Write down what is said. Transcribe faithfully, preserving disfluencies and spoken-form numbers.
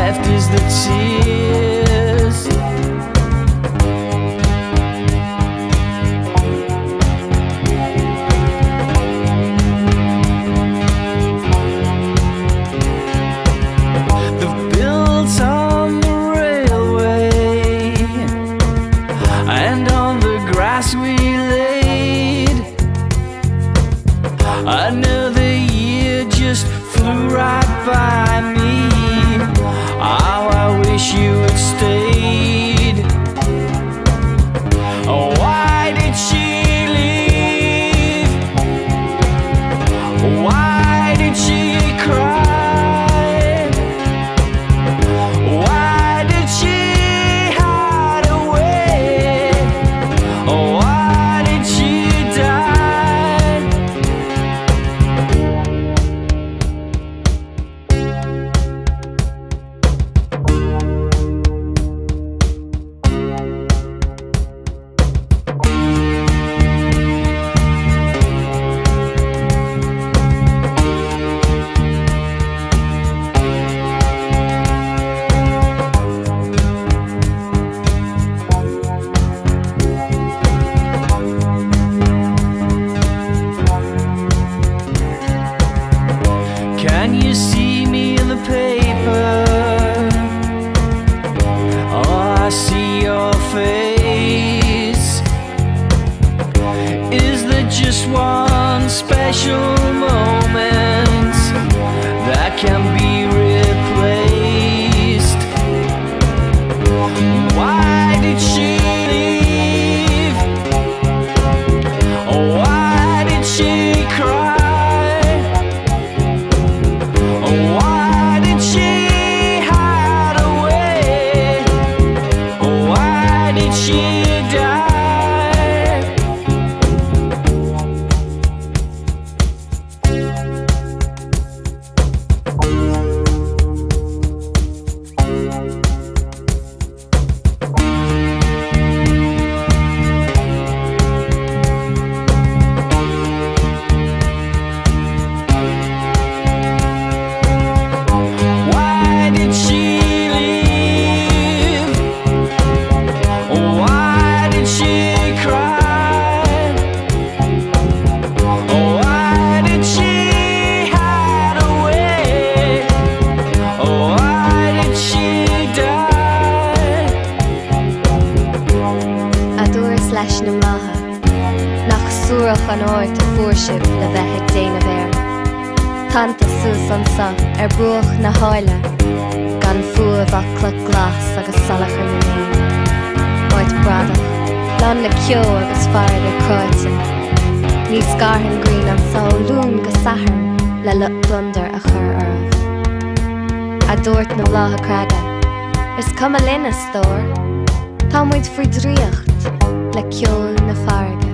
left is the tears. They've built on the railway and on the grass we laid. Another year just flew right by me. How I wish you had stayed. Oh, why did she leave? Why did she cry? Why did she hide away? Oh, why did she die? Can you see me in the paper? Oh, I see your face. Is there just one special moment that can be replaced? Why did she leave? Oh, why did she cry? Why did she hide away? Why did she die? Why did she leave? Why did she cry? Why did she hide away? Why did she die? A dúras leis na maithe, nach súrach an áit a fuairseamh le bheith ag déanamh air. Tanta sús an sa ar bruach na háile, gan fuamh ach clog glas agus salachar na néin. Áit bradach, lan na cio agus fearr ar cráite. Níos garthan green an saolún go sahar le lucht blundar a chur ormh. A dúirt na bhlátha creagtha, is cum a linn a stór, tá muid faoi dríocht le ceol na farge.